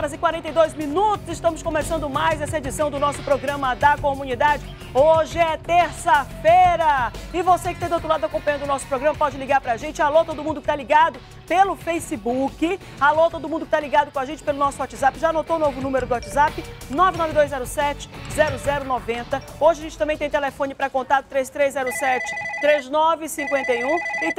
horas e 42 minutos, estamos começando mais essa edição do nosso programa da comunidade. Hoje é terça-feira e você que está do outro lado acompanhando o nosso programa pode ligar pra gente. Alô, todo mundo que tá ligado pelo Facebook. Alô, todo mundo que tá ligado com a gente pelo nosso WhatsApp. Já anotou o novo número do WhatsApp? 99207-0090. Hoje a gente também tem telefone para contato 3307-3951 e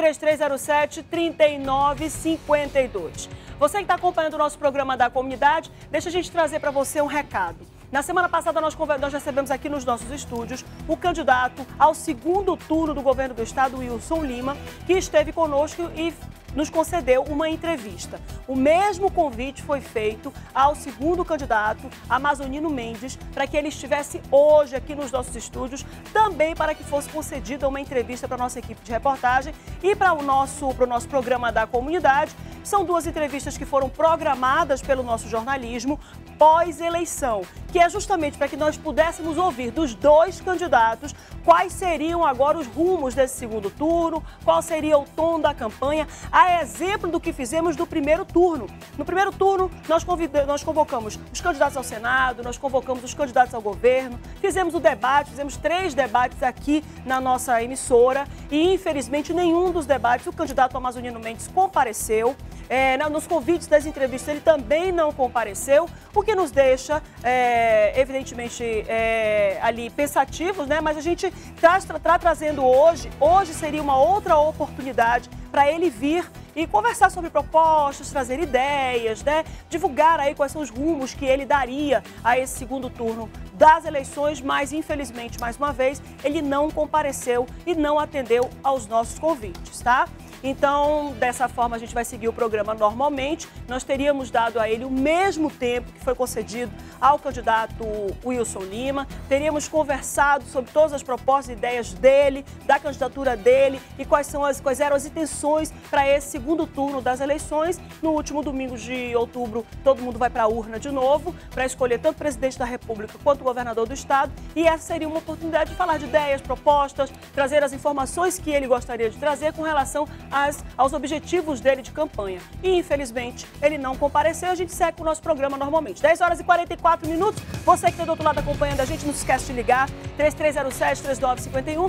3307-3952. Você que está acompanhando o nosso programa da comunidade, deixa a gente trazer para você um recado. Na semana passada nós recebemos aqui nos nossos estúdios o candidato ao segundo turno do governo do estado, Wilson Lima, que esteve conosco e nos concedeu uma entrevista. O mesmo convite foi feito ao segundo candidato, Amazonino Mendes, para que ele estivesse hoje aqui nos nossos estúdios, também para que fosse concedida uma entrevista para a nossa equipe de reportagem e para o nosso programa da comunidade. São duas entrevistas que foram programadas pelo nosso jornalismo pós-eleição, que é justamente para que nós pudéssemos ouvir dos dois candidatos quais seriam agora os rumos desse segundo turno, qual seria o tom da campanha, a exemplo do que fizemos no primeiro turno. No primeiro turno, nós convocamos os candidatos ao Senado, nós convocamos os candidatos ao governo, fizemos o debate, fizemos 3 debates aqui na nossa emissora e, infelizmente, nenhum dos debates o candidato Amazonino Mendes compareceu. Nos convites das entrevistas ele também não compareceu, o que nos deixa, evidentemente, ali pensativos, né? Mas a gente está trazendo hoje seria uma outra oportunidade para ele vir e conversar sobre propostas, trazer ideias, né? Divulgar aí quais são os rumos que ele daria a esse segundo turno das eleições, mas infelizmente, mais uma vez, ele não compareceu e não atendeu aos nossos convites, tá? Então, dessa forma, a gente vai seguir o programa normalmente. Nós teríamos dado a ele o mesmo tempo que foi concedido ao candidato Wilson Lima. Teríamos conversado sobre todas as propostas e ideias dele, da candidatura dele e quais eram as intenções para esse segundo turno das eleições. No último domingo de outubro, todo mundo vai para a urna de novo para escolher tanto o presidente da República quanto o governador do estado. E essa seria uma oportunidade de falar de ideias, propostas, trazer as informações que ele gostaria de trazer com relação aos objetivos dele de campanha. E, infelizmente, ele não compareceu. A gente segue com o nosso programa normalmente. 10 horas e 44 minutos. Você que está do outro lado acompanhando a gente, não se esquece de ligar. 3307-3951,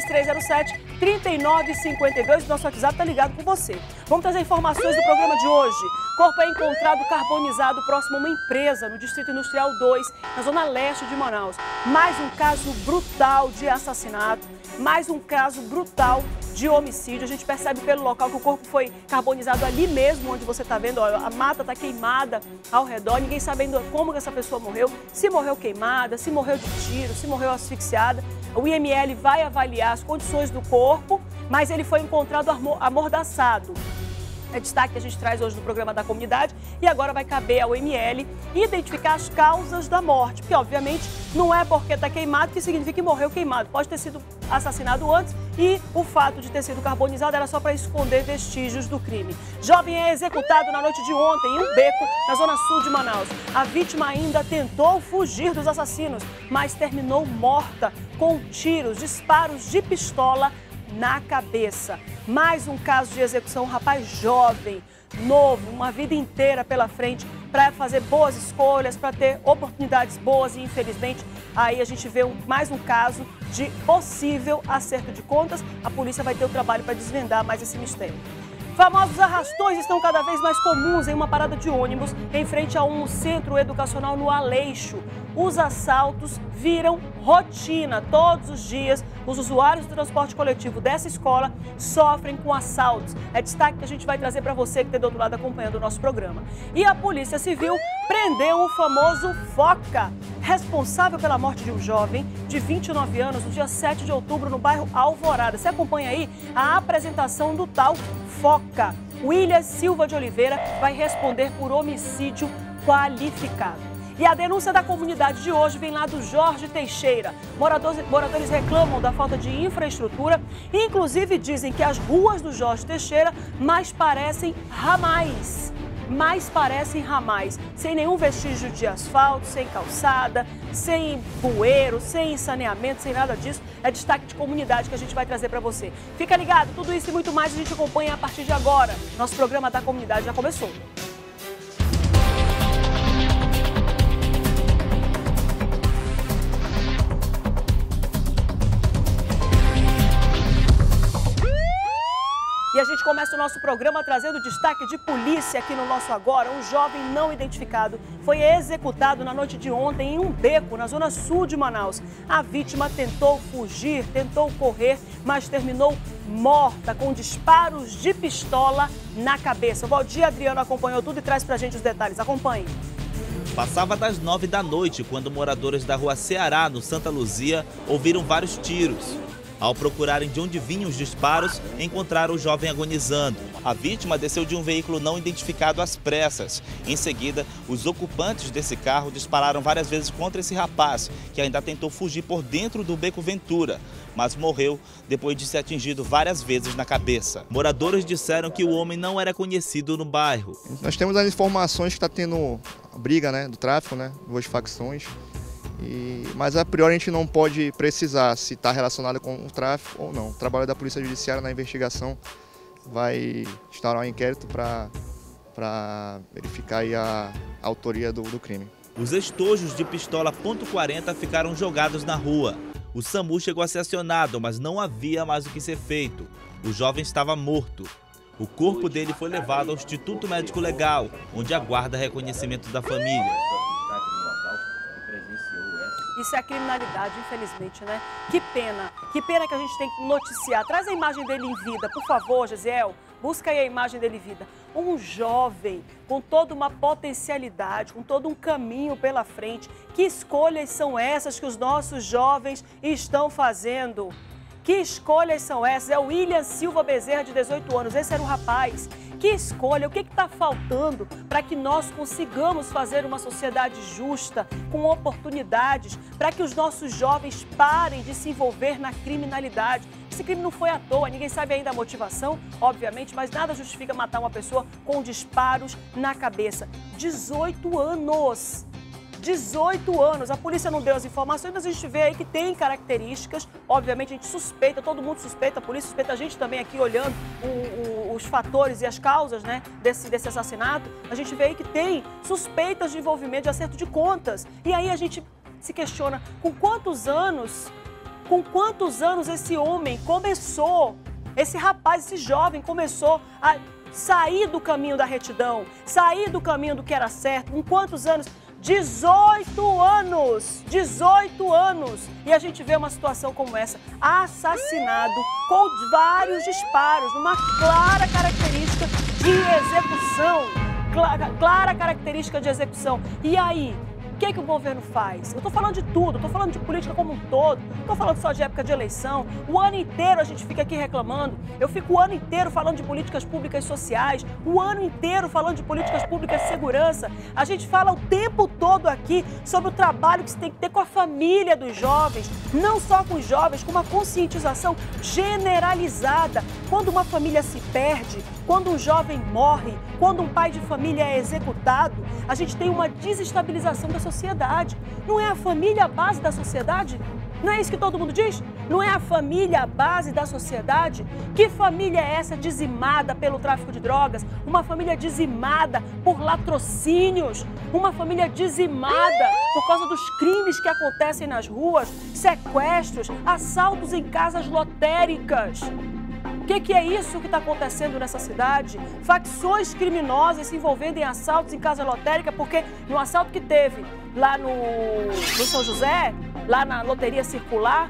3307-3952. Nosso WhatsApp está ligado com você. Vamos trazer informações do programa de hoje. Corpo é encontrado carbonizado próximo a uma empresa no Distrito Industrial 2, na zona leste de Manaus. Mais um caso brutal de assassinato. Mais um caso brutal de homicídio. A gente percebe pelo local que o corpo foi carbonizado ali mesmo, onde você está vendo, ó, a mata está queimada ao redor, ninguém sabendo como que essa pessoa morreu, se morreu queimada, se morreu de tiro, se morreu asfixiada. O IML vai avaliar as condições do corpo, mas ele foi encontrado amordaçado. É destaque que a gente traz hoje no programa da comunidade e agora vai caber ao IML identificar as causas da morte, porque obviamente não é porque está queimado que significa que morreu queimado. Pode ter sido assassinado antes e o fato de ter sido carbonizado era só para esconder vestígios do crime. Jovem é executado na noite de ontem em um beco na zona sul de Manaus. A vítima ainda tentou fugir dos assassinos, mas terminou morta com tiros, disparos de pistola na cabeça. Mais um caso de execução, um rapaz jovem, novo, uma vida inteira pela frente para fazer boas escolhas, para ter oportunidades boas e infelizmente aí a gente vê mais um caso de possível acerto de contas. A polícia vai ter o trabalho para desvendar mais esse mistério. Famosos arrastões estão cada vez mais comuns em uma parada de ônibus em frente a um centro educacional no Aleixo. Os assaltos viram rotina. Todos os dias, os usuários do transporte coletivo dessa escola sofrem com assaltos. É destaque que a gente vai trazer para você que está do outro lado acompanhando o nosso programa. E a Polícia Civil prendeu o famoso Foca, responsável pela morte de um jovem de 29 anos no dia 7 de outubro no bairro Alvorada. Você acompanha aí a apresentação do tal Foca. William Silva de Oliveira vai responder por homicídio qualificado. E a denúncia da comunidade de hoje vem lá do Jorge Teixeira. Moradores reclamam da falta de infraestrutura e, inclusive, dizem que as ruas do Jorge Teixeira mais parecem ramais. Sem nenhum vestígio de asfalto, sem calçada, sem bueiro, sem saneamento, sem nada disso. É destaque de comunidade que a gente vai trazer para você. Fica ligado, tudo isso e muito mais a gente acompanha a partir de agora. Nosso programa da comunidade já começou. gente começa o nosso programa trazendo destaque de polícia aqui no nosso Agora. Um jovem não identificado foi executado na noite de ontem em um beco na zona sul de Manaus. A vítima tentou fugir, tentou correr, mas terminou morta com disparos de pistola na cabeça. O Valdir Adriano acompanhou tudo e traz pra gente os detalhes. Acompanhe. Passava das 9 da noite quando moradores da rua Ceará, no Santa Luzia, ouviram vários tiros. Ao procurarem de onde vinham os disparos, encontraram o jovem agonizando. A vítima desceu de um veículo não identificado às pressas. Em seguida, os ocupantes desse carro dispararam várias vezes contra esse rapaz, que ainda tentou fugir por dentro do Beco Ventura, mas morreu depois de ser atingido várias vezes na cabeça. Moradores disseram que o homem não era conhecido no bairro. Nós temos as informações que está tendo briga, do tráfico, duas facções. Mas a priori a gente não pode precisar se está relacionado com o tráfico ou não. O trabalho da Polícia Judiciária na investigação vai instaurar um inquérito para verificar aí a autoria do crime. Os estojos de pistola .40 ficaram jogados na rua. O SAMU chegou a ser acionado, mas não havia mais o que ser feito. O jovem estava morto. O corpo dele foi levado ao Instituto Médico Legal, onde aguarda reconhecimento da família. Isso é a criminalidade, infelizmente, né? Que pena que a gente tem que noticiar. Traz a imagem dele em vida, por favor, Gisiel. Busca aí a imagem dele em vida. Um jovem com toda uma potencialidade, com todo um caminho pela frente. Que escolhas são essas que os nossos jovens estão fazendo? Que escolhas são essas? É o William Silva Bezerra, de 18 anos. Esse era o rapaz. Que escolha? O que está faltando para que nós consigamos fazer uma sociedade justa, com oportunidades, para que os nossos jovens parem de se envolver na criminalidade? Esse crime não foi à toa, ninguém sabe ainda a motivação, obviamente, mas nada justifica matar uma pessoa com disparos na cabeça. 18 anos! 18 anos, a polícia não deu as informações, mas a gente vê aí que tem características, obviamente a gente suspeita, todo mundo suspeita, a polícia suspeita, a gente também aqui olhando os fatores e as causas, desse assassinato, a gente vê aí que tem suspeitas de envolvimento, de acerto de contas. E aí a gente se questiona, com quantos anos esse homem começou, esse rapaz, esse jovem começou a sair do caminho da retidão, sair do caminho do que era certo, com quantos anos? 18 anos! 18 anos! E a gente vê uma situação como essa, assassinado com vários disparos, numa clara característica de execução. Clara característica de execução. E aí? O que o governo faz? Eu estou falando de tudo, estou falando de política como um todo, não estou falando só de época de eleição. O ano inteiro a gente fica aqui reclamando, eu fico o ano inteiro falando de políticas públicas sociais, o ano inteiro falando de políticas públicas de segurança. A gente fala o tempo todo aqui sobre o trabalho que se tem que ter com a família dos jovens, não só com os jovens, com uma conscientização generalizada. Quando uma família se perde, quando um jovem morre, quando um pai de família é executado, a gente tem uma desestabilização da sociedade. Não é a família a base da sociedade? Não é isso que todo mundo diz? Não é a família a base da sociedade? Que família é essa dizimada pelo tráfico de drogas? Uma família dizimada por latrocínios? Uma família dizimada por causa dos crimes que acontecem nas ruas? Sequestros, assaltos em casas lotéricas? O que é isso que está acontecendo nessa cidade? Facções criminosas se envolvendo em assaltos em casa lotérica, porque no assalto que teve lá no São José, lá na loteria circular,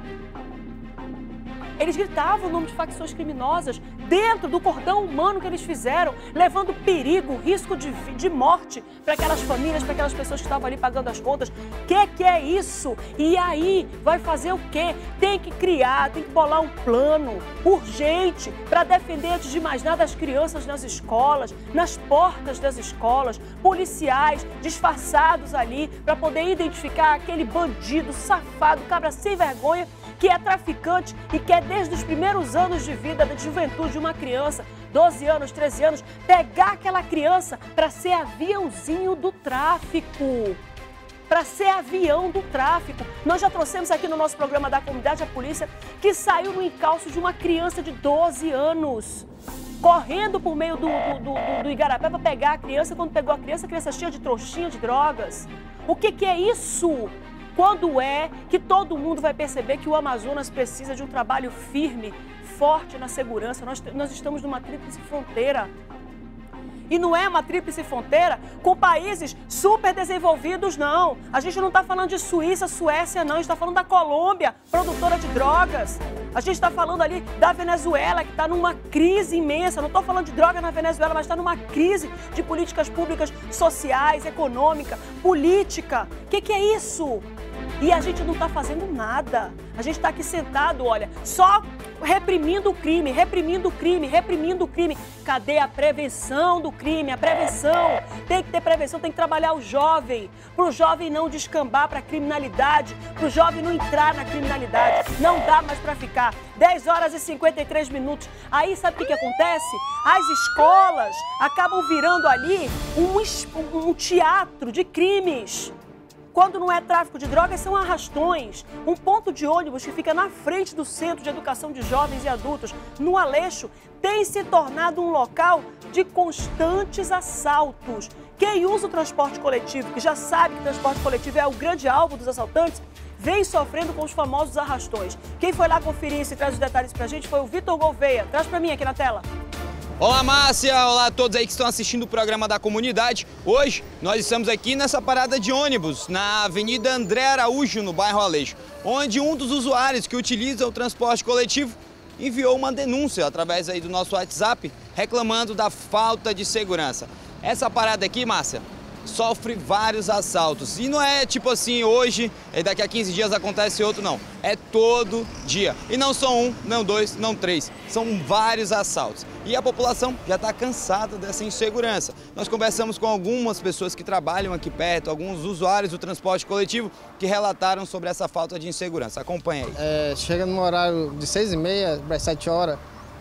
eles gritavam o nome de facções criminosas dentro do cordão humano que eles fizeram, levando perigo, risco de morte para aquelas famílias, para aquelas pessoas que estavam ali pagando as contas. Que é isso? E aí, vai fazer o quê? Tem que criar, tem que bolar um plano urgente para defender, antes de mais nada, as crianças nas escolas, nas portas das escolas, policiais disfarçados ali para poder identificar aquele bandido safado, cabra sem vergonha, que é traficante e quer desde os primeiros anos de vida, da juventude de uma criança, 12 anos, 13 anos, pegar aquela criança para ser aviãozinho do tráfico. Para ser avião do tráfico. Nós já trouxemos aqui no nosso programa da comunidade a polícia que saiu no encalço de uma criança de 12 anos. Correndo por meio do Igarapé para pegar a criança. Quando pegou a criança cheia de trouxinha de drogas. O que é isso? Quando é que todo mundo vai perceber que o Amazonas precisa de um trabalho firme, forte na segurança. Nós estamos numa tríplice fronteira. E não é uma tríplice fronteira com países super desenvolvidos, não. A gente não está falando de Suíça, Suécia, não. A gente está falando da Colômbia, produtora de drogas. A gente está falando ali da Venezuela, que está numa crise imensa. Não estou falando de droga na Venezuela, mas está numa crise de políticas públicas sociais, econômica, política. O que é isso? E a gente não está fazendo nada. A gente está aqui sentado, olha, só reprimindo o crime, reprimindo o crime, reprimindo o crime. Cadê a prevenção do crime? A prevenção. Tem que ter prevenção, tem que trabalhar o jovem. Para o jovem não descambar para a criminalidade, para o jovem não entrar na criminalidade. Não dá mais para ficar. 10 horas e 53 minutos. Aí sabe o que acontece? As escolas acabam virando ali um teatro de crimes. Quando não é tráfico de drogas, são arrastões. Um ponto de ônibus que fica na frente do Centro de Educação de Jovens e Adultos, no Aleixo, tem se tornado um local de constantes assaltos. Quem usa o transporte coletivo, que já sabe que o transporte coletivo é o grande alvo dos assaltantes, vem sofrendo com os famosos arrastões. Quem foi lá conferir isso e traz os detalhes pra gente foi o Vitor Gouveia. Traz pra mim aqui na tela. Olá, Márcia! Olá a todos aí que estão assistindo o programa da comunidade. Hoje nós estamos aqui nessa parada de ônibus na Avenida André Araújo, no bairro Aleixo, onde um dos usuários que utiliza o transporte coletivo enviou uma denúncia através aí do nosso WhatsApp reclamando da falta de segurança. Essa parada aqui, Márcia, sofre vários assaltos. E não é tipo assim, hoje, daqui a 15 dias acontece outro, não. É todo dia. E não são um, não dois, não três. São vários assaltos. E a população já está cansada dessa insegurança. Nós conversamos com algumas pessoas que trabalham aqui perto, alguns usuários do transporte coletivo, que relataram sobre essa falta de insegurança. Acompanha aí. Chega no horário de 6h30 para 7 horas,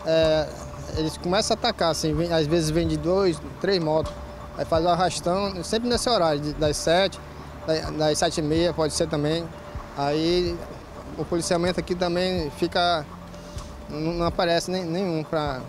eles começam a atacar, assim, às vezes vem de 2, 3 motos. Aí faz o arrastão, sempre nesse horário, das 7, das 7h30, pode ser também. Aí o policiamento aqui também fica, não aparece nenhum para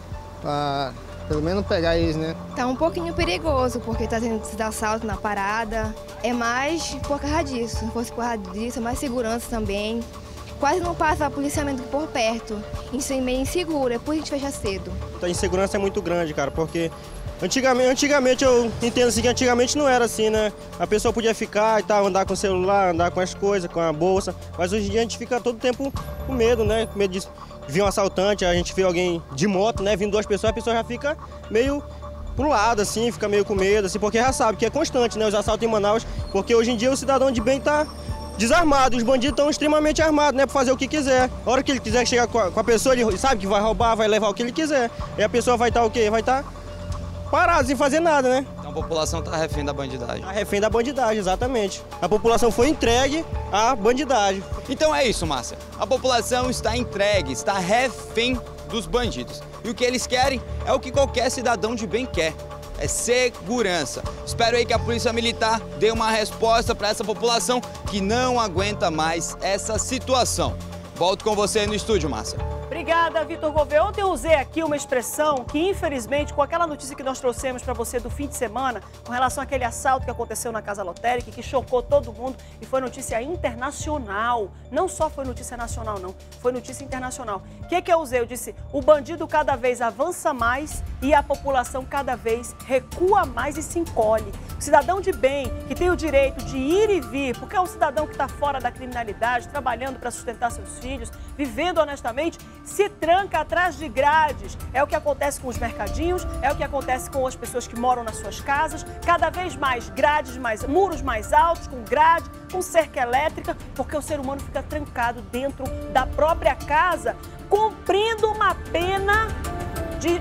pelo menos pegar eles, né? Tá um pouquinho perigoso, porque tá tendo esses assaltos na parada. É mais por causa disso, se fosse por causa disso, é mais segurança também. Quase não passa policiamento por perto, isso é meio inseguro, é por isso que a gente fecha cedo. A insegurança é muito grande, cara, porque Antigamente eu entendo assim que antigamente não era assim, né? A pessoa podia ficar e tal, andar com o celular, andar com as coisas, com a bolsa, mas hoje em dia a gente fica todo tempo com medo, né? Com medo de vir um assaltante, a gente vê alguém de moto, né? Vindo 2 pessoas, a pessoa já fica meio pro lado, assim, fica meio com medo, assim, porque já sabe que é constante, né? Os assaltos em Manaus, porque hoje em dia o cidadão de bem tá desarmado, os bandidos estão extremamente armados, né? Pra fazer o que quiser. A hora que ele quiser chegar com a pessoa, ele sabe que vai roubar, vai levar o que ele quiser. E a pessoa vai estar o quê? Vai estar parado, sem fazer nada, né? Então a população está refém da bandidagem. Está refém da bandidagem, exatamente. A população foi entregue à bandidagem. Então é isso, Márcia. A população está entregue, está refém dos bandidos. E o que eles querem é o que qualquer cidadão de bem quer. É segurança. Espero aí que a Polícia Militar dê uma resposta para essa população que não aguenta mais essa situação. Volto com você aí no estúdio, Márcia. Obrigada, Vitor Gouveia. Ontem eu usei aqui uma expressão que, infelizmente, com aquela notícia que nós trouxemos para você do fim de semana, com relação àquele assalto que aconteceu na Casa Lotérica, que chocou todo mundo e foi notícia internacional. Não só foi notícia nacional, não. Foi notícia internacional. O que eu usei? Eu disse, o bandido cada vez avança mais e a população cada vez recua mais e se encolhe. O cidadão de bem, que tem o direito de ir e vir, porque é um cidadão que está fora da criminalidade, trabalhando para sustentar seus filhos, vivendo honestamente, se tranca atrás de grades. É o que acontece com os mercadinhos, é o que acontece com as pessoas que moram nas suas casas. Cada vez mais grades, muros mais altos, com grade, com cerca elétrica, porque o ser humano fica trancado dentro da própria casa, cumprindo uma pena de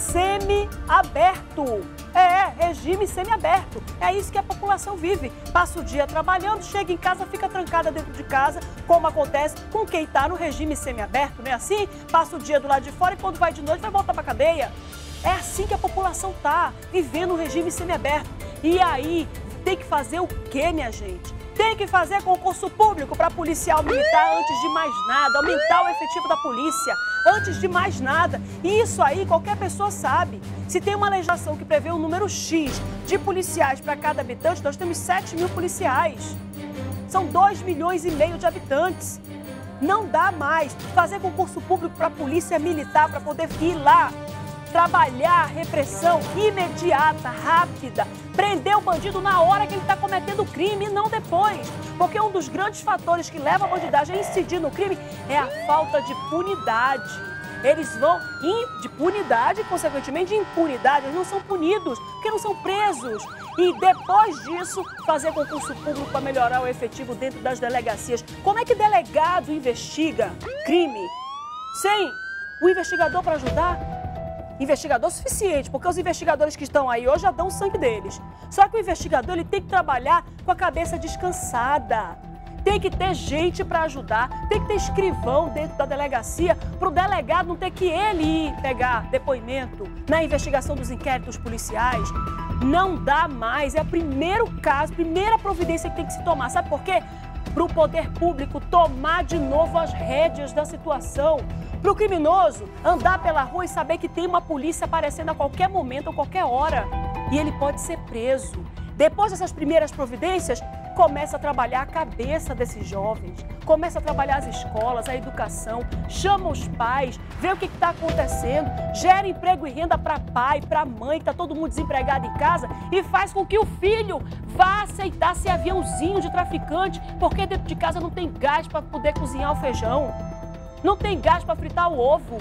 semi-aberto. Regime semi-aberto. É isso que a população vive. Passa o dia trabalhando, chega em casa, fica trancada dentro de casa, como acontece com quem está no regime semi-aberto, não é assim? Passa o dia do lado de fora e quando vai de noite vai voltar para a cadeia. É assim que a população está, vivendo o regime semi-aberto. E aí, tem que fazer o quê, minha gente? Tem que fazer concurso público para policial militar antes de mais nada, aumentar o efetivo da polícia antes de mais nada. E isso aí qualquer pessoa sabe. Se tem uma legislação que prevê um número X de policiais para cada habitante, nós temos 7 mil policiais. São 2,5 milhões de habitantes. Não dá mais fazer concurso público para a polícia militar, para poder ir lá trabalhar repressão imediata, rápida, prender o bandido na hora que ele está cometendo o crime e não depois. Porque um dos grandes fatores que leva a bandidagem a incidir no crime é a falta de punidade. Eles vão de punidade e, consequentemente, de impunidade. Eles não são punidos, porque não são presos. E depois disso, fazer concurso público para melhorar o efetivo dentro das delegacias. Como é que delegado investiga crime sem o investigador para ajudar? Investigador suficiente, porque os investigadores que estão aí hoje já dão o sangue deles. Só que o investigador ele tem que trabalhar com a cabeça descansada. Tem que ter gente para ajudar, tem que ter escrivão dentro da delegacia para o delegado não ter que ele ir pegar depoimento na investigação dos inquéritos policiais. Não dá mais, é o primeiro caso, primeira providência que tem que se tomar. Sabe por quê? Para o poder público tomar de novo as rédeas da situação. Para o criminoso andar pela rua e saber que tem uma polícia aparecendo a qualquer momento, a qualquer hora. E ele pode ser preso. Depois dessas primeiras providências, começa a trabalhar a cabeça desses jovens, começa a trabalhar as escolas, a educação, chama os pais, vê o que está acontecendo, gera emprego e renda para pai, para mãe, que está todo mundo desempregado em casa e faz com que o filho vá aceitar ser aviãozinho de traficante, porque dentro de casa não tem gás para poder cozinhar o feijão, não tem gás para fritar o ovo.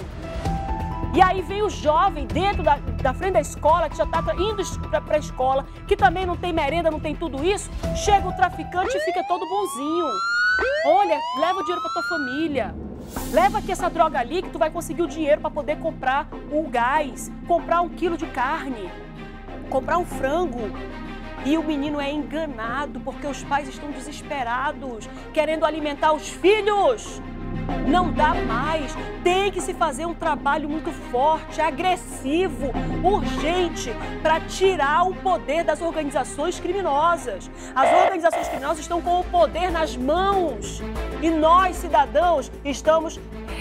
E aí vem o jovem dentro da frente da escola, que já está indo para a escola, que também não tem merenda, não tem tudo isso. Chega o traficante e fica todo bonzinho. Olha, leva o dinheiro para tua família. Leva aqui essa droga ali que tu vai conseguir o dinheiro para poder comprar o gás, comprar 1 quilo de carne, comprar um frango. E o menino é enganado porque os pais estão desesperados, querendo alimentar os filhos. Não dá mais, tem que se fazer um trabalho muito forte, agressivo, urgente, para tirar o poder das organizações criminosas. As organizações criminosas estão com o poder nas mãos e nós, cidadãos, estamos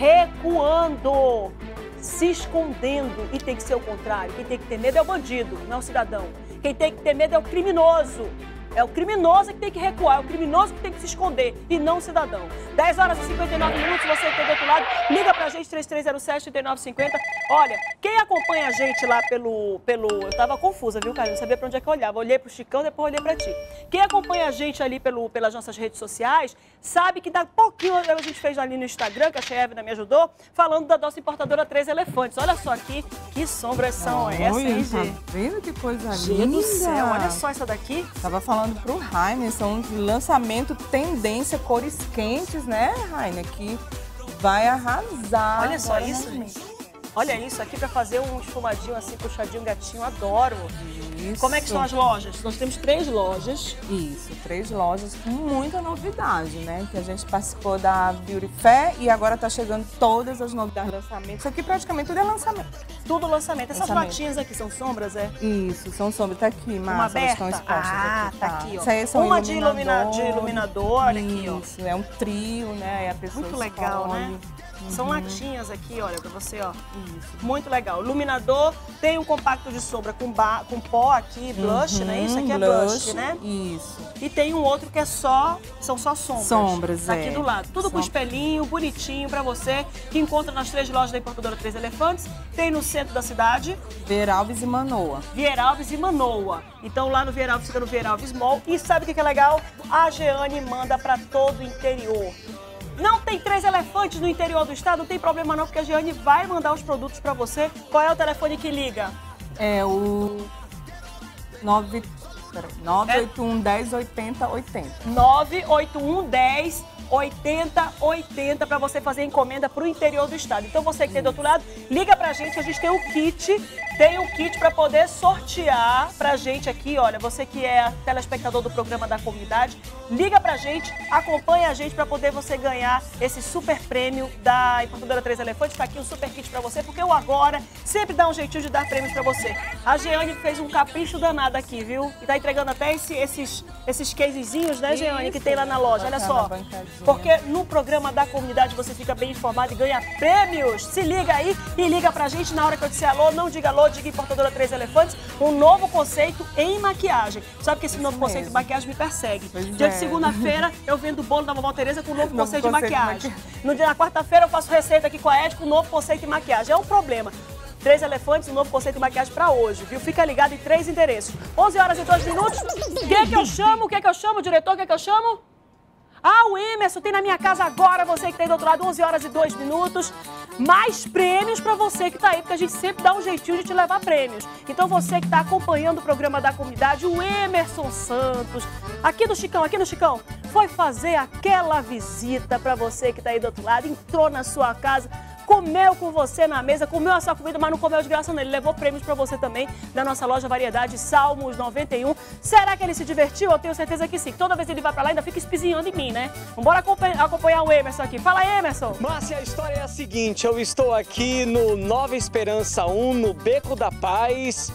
recuando, se escondendo. E tem que ser o contrário, quem tem que ter medo é o bandido, não é o cidadão. Quem tem que ter medo é o criminoso. É o criminoso que tem que recuar, é o criminoso que tem que se esconder e não o cidadão. 10 horas e 59 minutos, você que está do outro lado, liga pra gente, 3307-3950. Olha, quem acompanha a gente lá pelo... Eu tava confusa, viu, cara? Não sabia pra onde é que eu olhava. Olhei pro Chicão, depois olhei pra ti. Quem acompanha a gente ali pelas nossas redes sociais, sabe que daqui a pouquinho a gente fez ali no Instagram, que a Chevna me ajudou, falando da nossa importadora 3 Elefantes. Olha só aqui, que sombras são essas, hein, Gê? Tá vendo que coisa linda? Gente do céu, olha só essa daqui. Tava falando pro Rainer, são um lançamento tendência, cores quentes, né, Rainer? Que vai arrasar. Olha só isso, gente. Olha isso, aqui para fazer um esfumadinho assim, puxadinho, gatinho, adoro. Isso. Como é que estão as lojas? Nós temos 3 lojas. Isso, 3 lojas com muita novidade, né? Que a gente participou da Beauty Fair e agora tá chegando todas as novidades do lançamento. Isso aqui praticamente tudo é lançamento. Tudo lançamento. Essas latinhas aqui são sombras, é? Isso, são sombras. Tá aqui, Uma aberta? Estão expostas aqui. Tá aqui, ó. Isso aí são uma de iluminador, olha aqui, ó. Isso, é um trio, né? Aí a pessoa muito legal, escolhe. né? São latinhas aqui, olha, pra você, ó. Isso. Muito legal. Iluminador, tem um compacto de sombra com pó aqui, blush, né? Isso aqui é blush, né? Isso. E tem um outro que são só sombras. Sombras, aqui do lado. Tudo com espelhinho, bonitinho pra você, que encontra nas 3 lojas da importadora 3 Elefantes. Tem no centro da cidade. Vieira Alves e Manoa. Vieira Alves e Manoa. Então lá no Vieira Alves fica no Vieira Alves Mall. E sabe o que é legal? A Jeane manda pra todo o interior. Não tem 3 Elefantes no interior do estado? Não tem problema não, porque a Jeane vai mandar os produtos para você. Qual é o telefone que liga? É o 981 10 80 80. 981 10 8080 para você fazer encomenda para o interior do estado. Então você que tem do outro lado, liga pra gente, a gente tem um kit para poder sortear pra gente aqui, olha, você que é telespectador do programa da comunidade, liga pra gente, acompanha a gente para poder você ganhar esse super prêmio da importadora 3 Elefantes. Tá aqui um super kit para você, porque o Agora sempre dá um jeitinho de dar prêmios para você. A Jeane fez um capricho danado aqui, viu? E tá entregando até esses casezinhos, né, Jeane, que tem lá na loja, olha só. Porque no programa da comunidade você fica bem informado e ganha prêmios. Se liga aí e liga pra gente na hora que eu disser alô, não diga alô. Código Importadora 3 Elefantes, um novo conceito em maquiagem. Sabe que esse novo conceito de maquiagem me persegue. Dia de segunda-feira eu vendo o bolo da vovó Tereza com um novo conceito de maquiagem. No dia da quarta-feira eu faço receita aqui com a Ed com um novo conceito de maquiagem. É um problema. 3 Elefantes, um novo conceito de maquiagem pra hoje, viu? Fica ligado em 3 endereços. 11 horas e 2 minutos. Quem é que eu chamo? Quem é que eu chamo, diretor? Quem é que eu chamo? Ah, o Emerson tem na minha casa agora, você que tá aí do outro lado, 11 horas e 2 minutos. Mais prêmios pra você que tá aí, porque a gente sempre dá um jeitinho de te levar prêmios. Então você que tá acompanhando o programa da comunidade, o Emerson Santos, aqui no Chicão, foi fazer aquela visita pra você que tá aí do outro lado, entrou na sua casa, comeu com você na mesa, comeu a sua comida, mas não comeu de graça não. Ele levou prêmios pra você também da nossa loja Variedade Salmos 91. Será que ele se divertiu? Eu tenho certeza que sim. Toda vez que ele vai pra lá, ainda fica espizinhando em mim, né? Vambora acompanhar o Emerson aqui. Fala aí, Emerson. Márcia, a história é a seguinte, eu estou aqui no Nova Esperança 1, no Beco da Paz,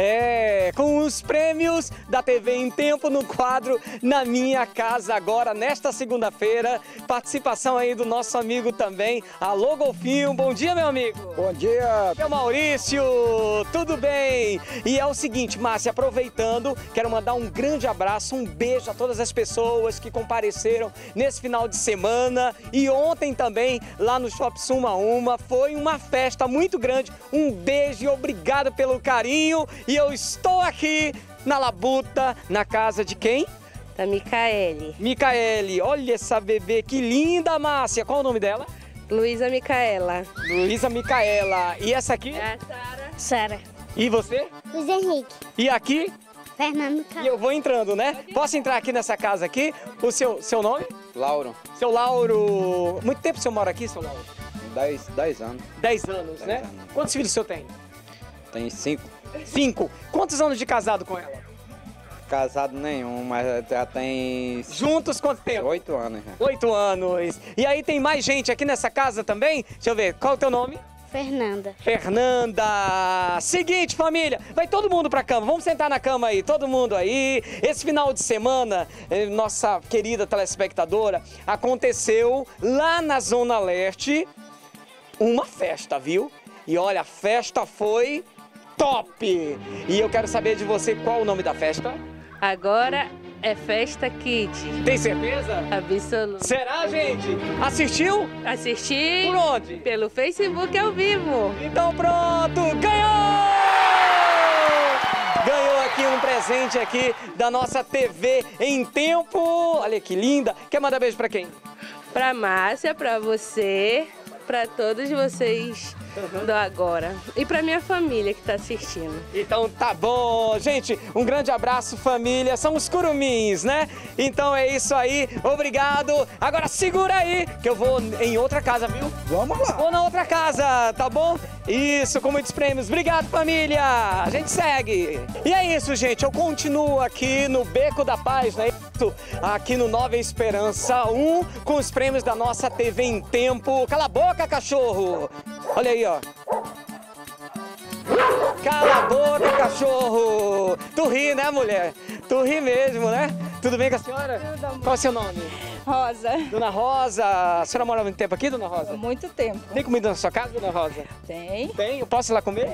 com os prêmios da TV em Tempo no quadro Na Minha Casa agora, nesta segunda-feira. Participação aí do nosso amigo também, Alô Golfinho. Bom dia, meu amigo. Bom dia. Meu Maurício, tudo bem? E é o seguinte, Márcia, aproveitando, quero mandar um grande abraço, um beijo a todas as pessoas que compareceram nesse final de semana e ontem também lá no Shopping Suma Uma. Foi uma festa muito grande. Um beijo e obrigado pelo carinho. E eu estou aqui na Labuta, na casa de quem? Da Micaele. Micaele, olha essa bebê, que linda, Márcia. Qual o nome dela? Luísa Micaela. Luísa Micaela. E essa aqui? É a Sara. Sara. E você? Luiz Henrique. E aqui? Fernando. E eu vou entrando, né? Posso entrar aqui nessa casa aqui? O seu nome? Lauro. Seu Lauro. Muito tempo o senhor mora aqui, seu Lauro? 10 anos. 10 anos, né? Quantos filhos o senhor tem? Tem 5. 5. Quantos anos de casado com ela? Casado nenhum, mas já tem... Juntos quanto tempo? 8 anos. Já. 8 anos. E aí tem mais gente aqui nessa casa também? Deixa eu ver, qual é o teu nome? Fernanda. Fernanda. Seguinte, família, vai todo mundo pra cama. Vamos sentar na cama aí, todo mundo aí. Esse final de semana, nossa querida telespectadora, aconteceu lá na Zona Leste uma festa, viu? E olha, a festa foi top! E eu quero saber de você qual o nome da festa? Agora é Festa Kid. Tem certeza? Absoluto. Será, gente? Assistiu? Assisti. Por onde? Pelo Facebook ao vivo. Então pronto, ganhou! Ganhou aqui um presente aqui da nossa TV em Tempo. Olha que linda. Quer mandar beijo pra quem? Pra Márcia, pra você, pra todos vocês do agora. E pra minha família que tá assistindo. Então tá bom, gente. Um grande abraço, família. São os curumins, né? Então é isso aí. Obrigado. Agora segura aí, que eu vou em outra casa, viu? Vamos lá. Vou na outra casa, tá bom? Isso, com muitos prêmios. Obrigado, família. A gente segue. E é isso, gente. Eu continuo aqui no Beco da Paz, né? Aqui no Nova Esperança 1, com os prêmios da nossa TV em Tempo. Cala a boca, cachorro. Olha aí, ó. Cala a boca, cachorro! Tu ri, né, mulher? Tu ri mesmo, né? Tudo bem com a senhora? Tudo, amor. Qual é o seu nome? Rosa. Dona Rosa. A senhora mora há muito tempo aqui, Dona Rosa? Muito tempo. Tem comida na sua casa, Dona Rosa? Tem. Tem? Eu posso ir lá comer?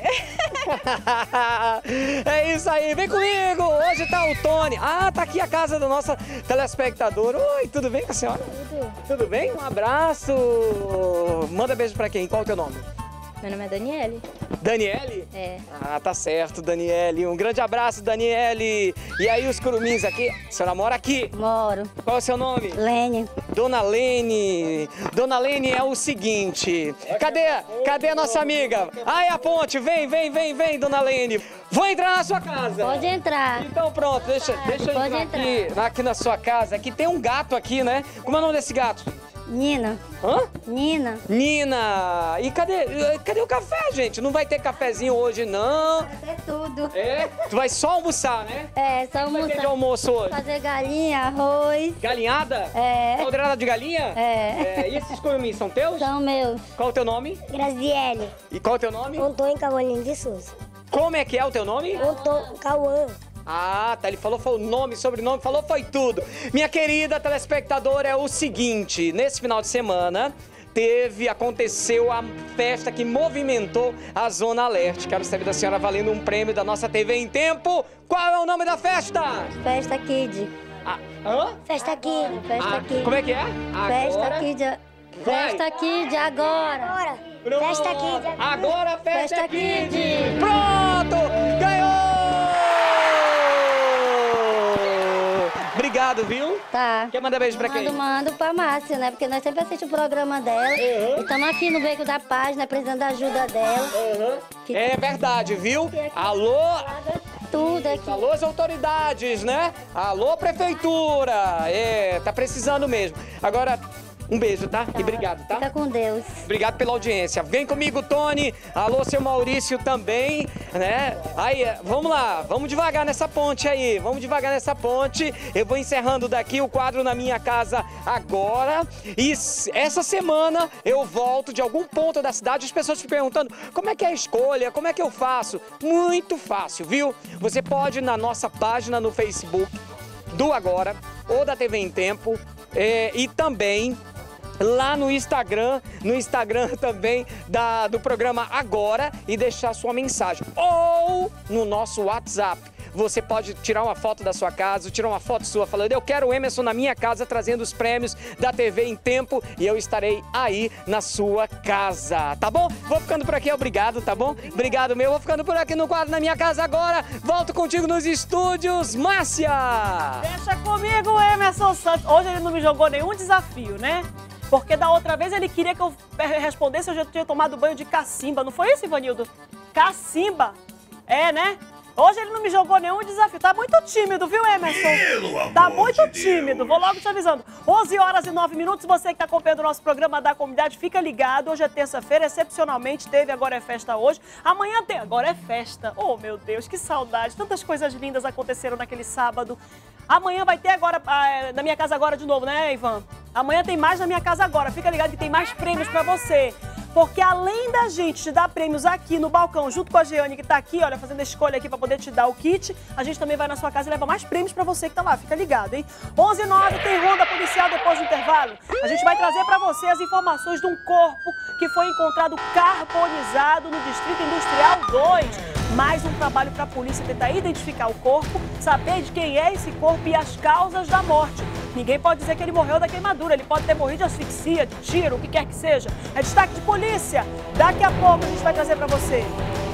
É isso aí, vem comigo! Hoje tá o Tony. Ah, tá aqui a casa do nosso telespectador. Oi, tudo bem com a senhora? Tudo. Tudo bem? Um abraço! Manda beijo pra quem? Qual é o teu nome? Meu nome é Daniele. Daniele? É. Ah, tá certo, Daniele. Um grande abraço, Daniele. E aí, os curumins aqui? A senhora mora aqui? Moro. Qual é o seu nome? Lene. Dona Lene. Dona Lene, é o seguinte. Cadê a nossa amiga? Ai, a ponte. Vem, Dona Lene. Vou entrar na sua casa. Pode entrar. Então pronto, deixa eu entrar aqui na sua casa. Aqui tem um gato aqui, né? Como é o nome desse gato? Nina. Hã? Nina. Nina! E cadê o café, gente? Não vai ter cafezinho hoje, não? Vai ter tudo. É? Tu vai só almoçar, né? É, só O que vai ter de almoçar. almoço hoje? Fazer galinha, arroz. Galinhada? É. Caldeirada de galinha? É. E esses curumins são teus? São meus. Qual é o teu nome? Graziele. E qual é o teu nome? Antônio Cauaninho de Souza. Como é que é o teu nome? Antônio Cauã. Ah, tá, ele falou foi o nome, sobrenome, falou foi tudo. Minha querida telespectadora, é o seguinte, nesse final de semana aconteceu a festa que movimentou a Zona Leste. Quero saber da senhora, valendo um prêmio da nossa TV em Tempo. Qual é o nome da festa? Festa Kid. Festa Kid. Festa Kid. Como é que é? Festa Kid. Festa Kid agora. Festa Kid agora. Agora Festa Kid. Pronto! Ganhou! Obrigado, viu? Tá. Quer mandar beijo pra quem? Mando pra Márcia, né? Porque nós sempre assistimos o programa dela. E estamos aqui no Beco da Página, precisando da ajuda dela. É verdade, viu? Alô? Tudo aqui. Alô, as autoridades, né? Alô, prefeitura. Tá precisando mesmo. Agora, um beijo, tá? E obrigado, tá? Fica com Deus. Obrigado pela audiência. Vem comigo, Tony. Alô, seu Maurício também, né? Aí, vamos lá. Vamos devagar nessa ponte aí. Vamos devagar nessa ponte. Eu vou encerrando daqui o quadro Na Minha Casa Agora. E essa semana eu volto de algum ponto da cidade. As pessoas se perguntando como é que é a escolha, como é que eu faço? Muito fácil, viu? Você pode ir na nossa página no Facebook do Agora ou da TV em Tempo e também lá no Instagram também do programa Agora e deixar sua mensagem. Ou no nosso WhatsApp. Você pode tirar uma foto da sua casa, tirar uma foto sua falando: eu quero o Emerson na minha casa trazendo os prêmios da TV em Tempo e eu estarei aí na sua casa, tá bom? Vou ficando por aqui, obrigado, tá bom? Obrigado, meu. Vou ficando por aqui no quadro Na Minha Casa Agora. Volto contigo nos estúdios, Márcia! Deixa comigo, Emerson Santos. Hoje ele não me jogou nenhum desafio, né? Porque da outra vez ele queria que eu respondesse, eu já tinha tomado banho de cacimba. Não foi isso, Ivanildo? Cacimba. É, né? Hoje ele não me jogou nenhum desafio. Tá muito tímido, viu, Emerson? Tá muito tímido. Vou logo te avisando. 11h09. Você que está acompanhando o nosso programa da comunidade, fica ligado. Hoje é terça-feira, excepcionalmente teve Agora é Festa hoje. Amanhã tem Agora é Festa. Oh, meu Deus, que saudade. Tantas coisas lindas aconteceram naquele sábado. Amanhã vai ter agora, Na Minha Casa Agora de novo, né, Ivan? Amanhã tem mais Na Minha Casa Agora. Fica ligado que tem mais prêmios pra você. Porque além da gente te dar prêmios aqui no balcão, junto com a Jeane, que tá aqui, olha, fazendo a escolha aqui pra poder te dar o kit, a gente também vai na sua casa e leva mais prêmios pra você que tá lá. Fica ligado, hein? 11h09, tem ronda policial depois do intervalo. A gente vai trazer pra você as informações de um corpo que foi encontrado carbonizado no Distrito Industrial 2. Mais um trabalho para a polícia tentar identificar o corpo, saber de quem é esse corpo e as causas da morte. Ninguém pode dizer que ele morreu da queimadura, ele pode ter morrido de asfixia, de tiro, o que quer que seja. É destaque de polícia. Daqui a pouco a gente vai trazer para você.